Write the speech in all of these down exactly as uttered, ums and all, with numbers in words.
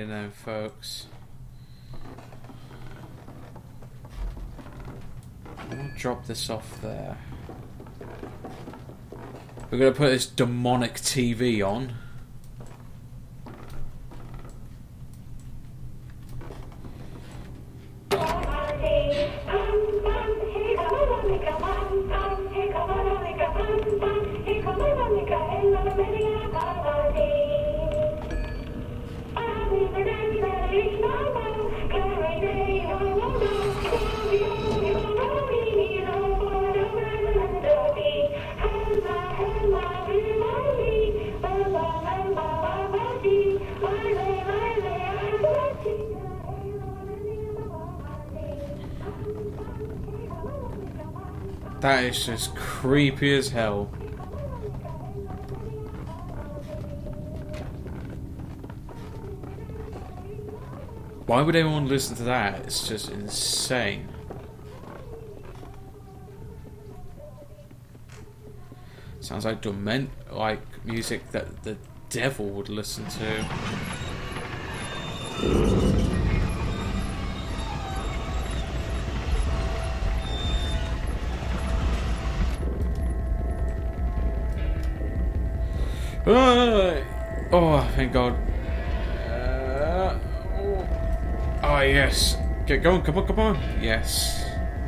doing then, folks? I'll drop this off there. We're going to put this demonic T V on. That is just creepy as hell. Why would anyone listen to that? It's just insane. Sounds like dement like music that the devil would listen to. Uh, oh, thank God. Uh, oh. oh, yes. Get going. Come on, come on. Yes.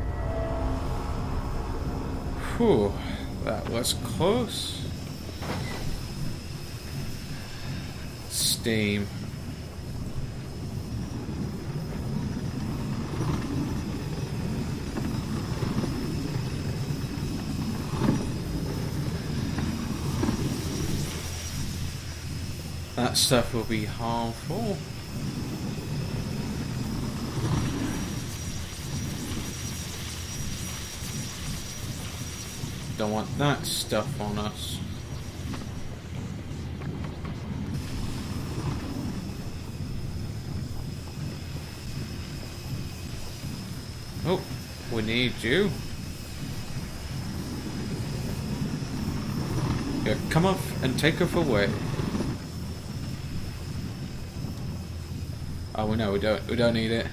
Whew. That was close. Steam. That stuff will be harmful. Don't want that stuff on us. Oh, we need you. Yeah, come off and take us away. Oh, we know we don't. We don't need it.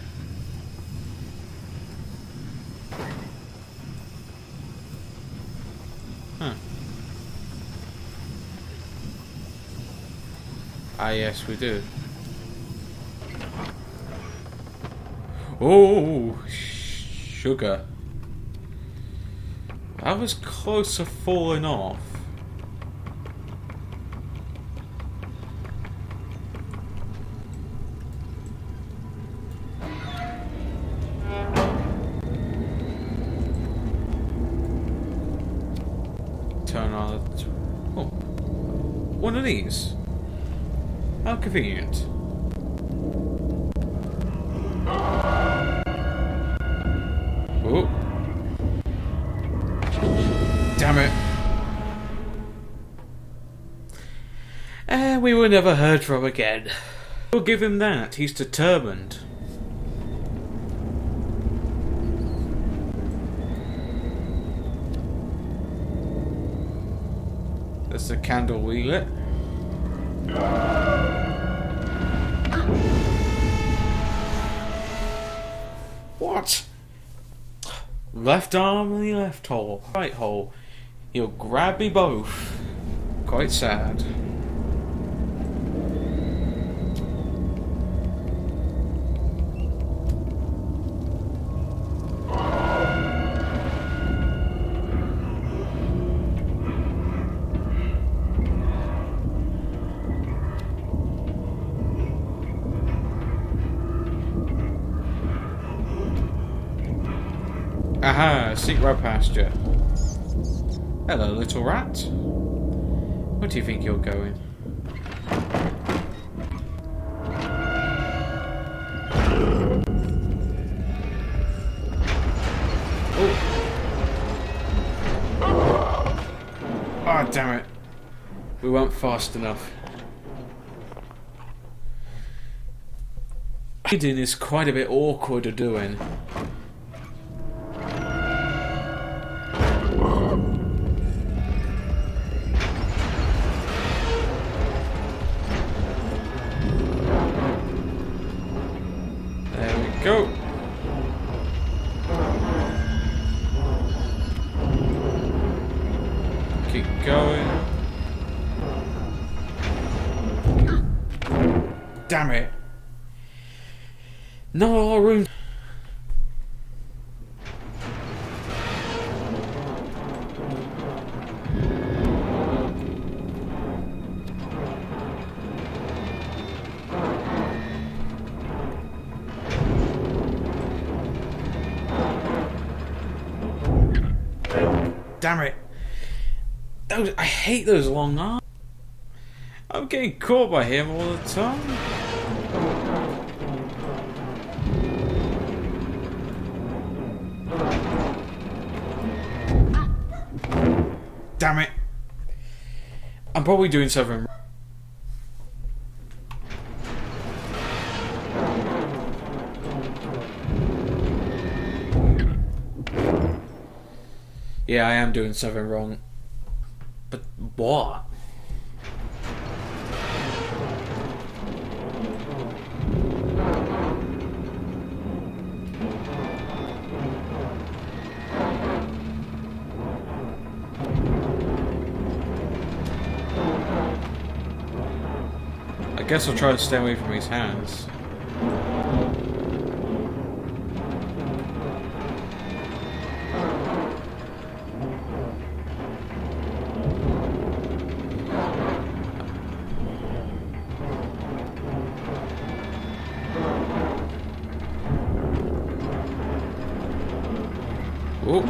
Huh. Ah, yes, we do. Oh, sugar. That was close to falling off. Turn on the... Oh. One of these. How convenient. Oh. Damn it. And we were never heard from again. We'll give him that. He's determined. There's the candle we lit. What? Left arm in the left hole, right hole. He'll grab me both. Quite sad. Aha, seek right past you. Hello, little rat. Where do you think you're going? Oh. Oh, damn it. We weren't fast enough. Hiding is quite a bit awkward to doing. Go! Keep going. Damn it! No room. Damn it! Those, I hate those long arms. I'm getting caught by him all the time. Damn it! I'm probably doing something. Yeah, I am doing something wrong. But what? I guess I'll try to stay away from his hands. Oh.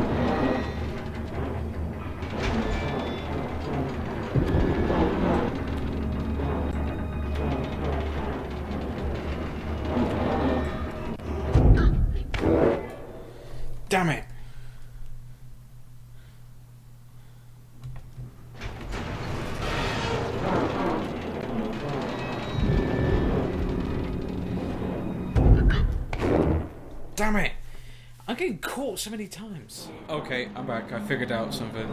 Damn it. Damn it. I'm getting caught so many times. Okay, I'm back. I figured out something.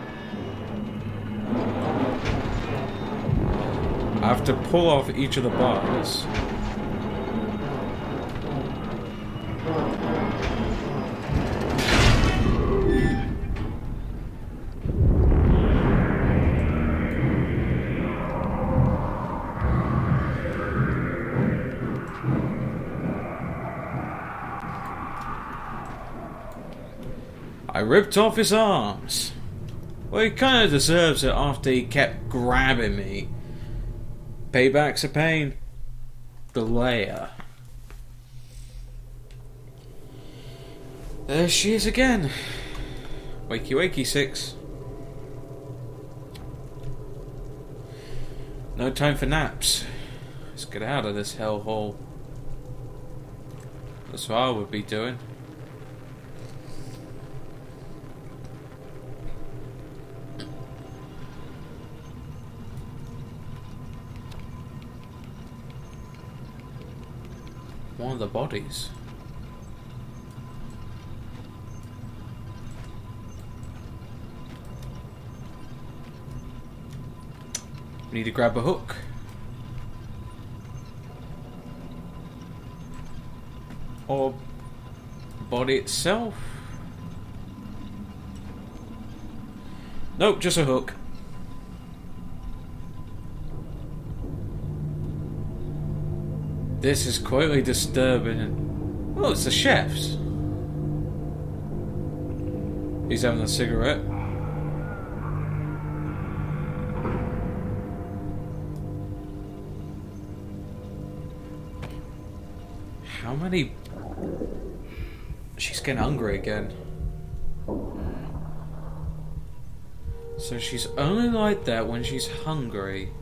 I have to pull off each of the bars. I ripped off his arms. Well, he kind of deserves it after he kept grabbing me. Payback's a pain. The layer. There she is again. Wakey wakey, Six. No time for naps. Let's get out of this hellhole. That's what I would be doing. One of the bodies. We need to grab a hook. Or body itself. Nope, just a hook. This is quite disturbing. Oh, it's the chef's. He's having a cigarette. How many? She's getting hungry again. So she's only like that when she's hungry.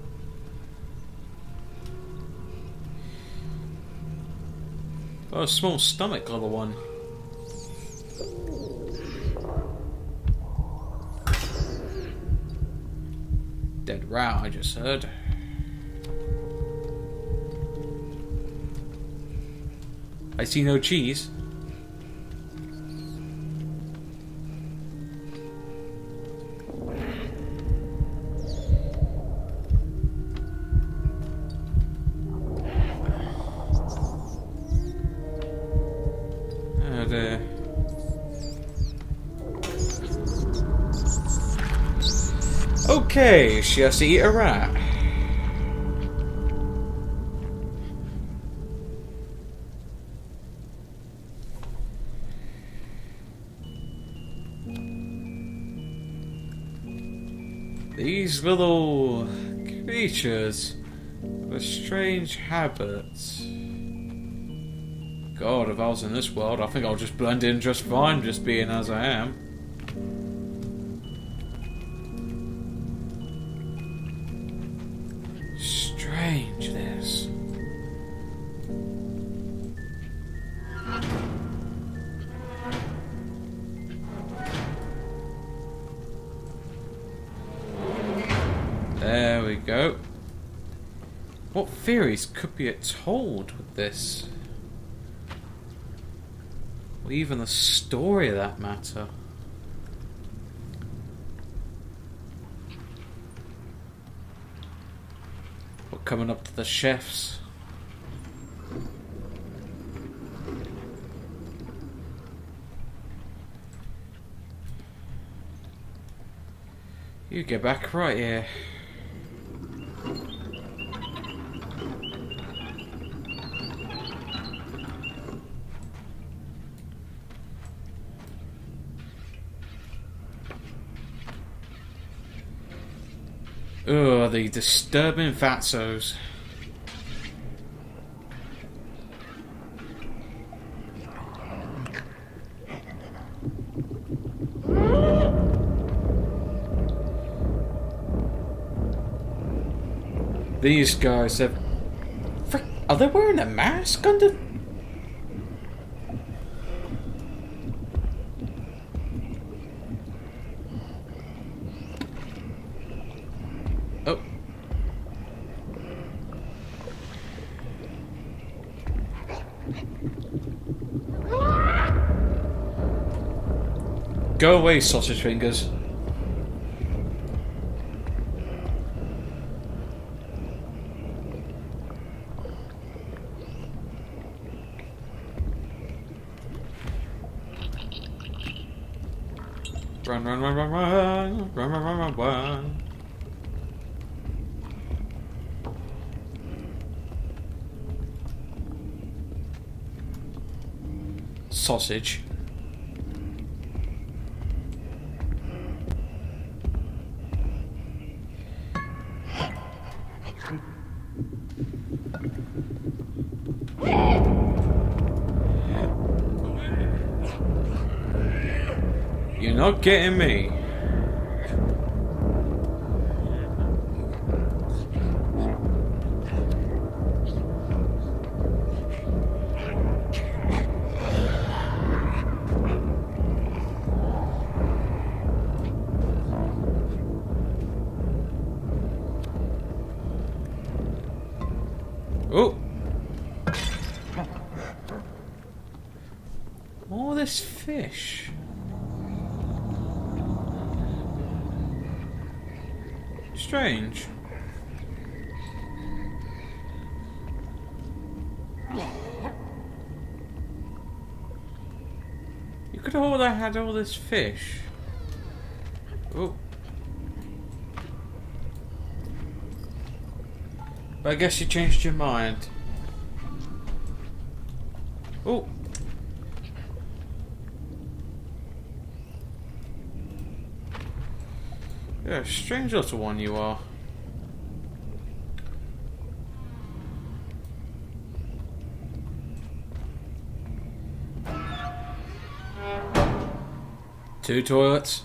Oh, a small stomach level one. Dead row, I just heard. I see no cheese. Okay, she has to eat a rat. These little creatures with strange habits. God, if I was in this world, I think I'll just blend in just fine, just being as I am. Strange, this. There we go. What theories could be told with this? Or even the story of that matter? We're coming up to the chefs. You get back right here. Ugh, the disturbing fatsos. These guys have... Frick, are they wearing a mask under... Oh. Go away, sausage fingers. Run, run, run, run, run, run, run, run, run, run. Sausage. You're not getting me. Oh! All this fish. Strange. You could have all had all this fish. Oh. But I guess you changed your mind. Oh. Yeah, strange little one you are. Two toilets.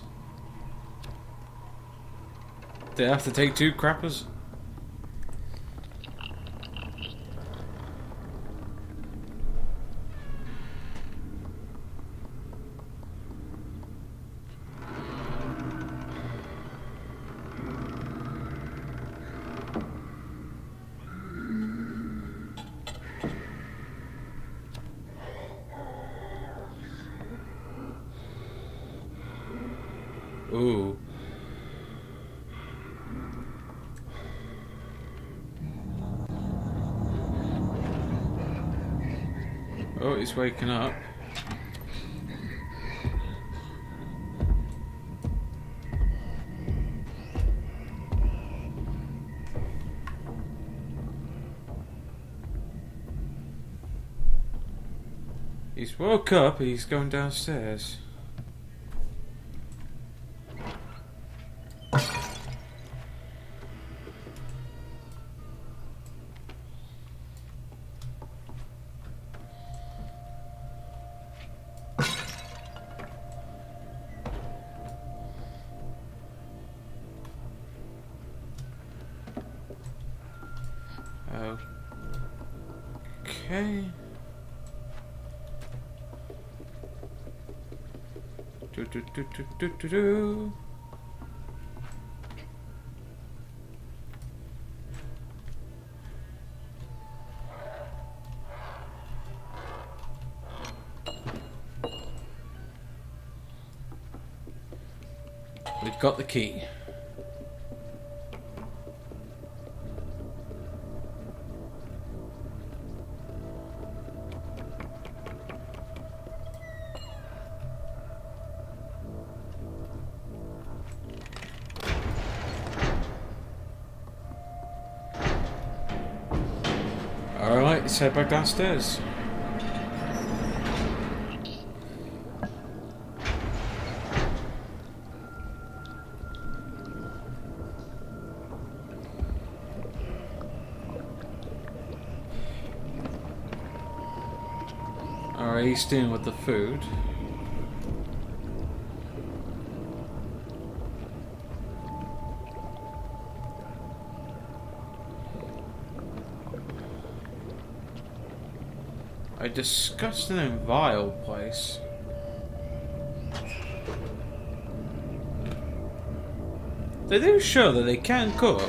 They have to take two crappers. Ooh. Oh, he's waking up. He's woke up, he's going downstairs. Okay. Do do do do do do do. We've got the key. Alright, let's head back downstairs. Alright, he's dealing with the food. A disgusting and vile place. They do show that they can cook.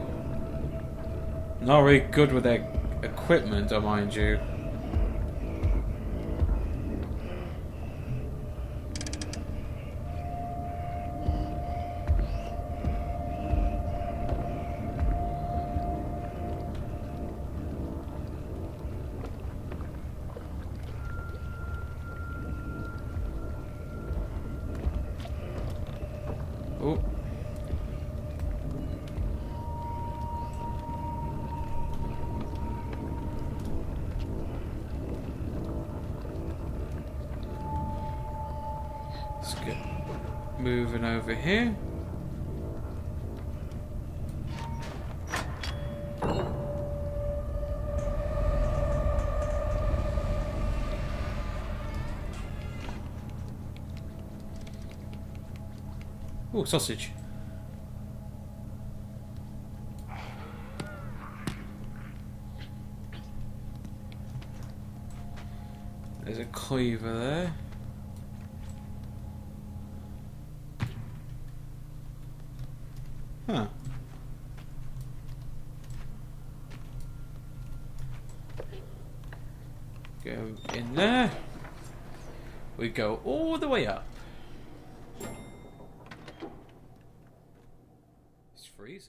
Not really good with their equipment, I mind you. Oh. Let's get moving over here. Oh, sausage. There's a cleaver there. Huh. Go in there. We go all the way up. It's freezing.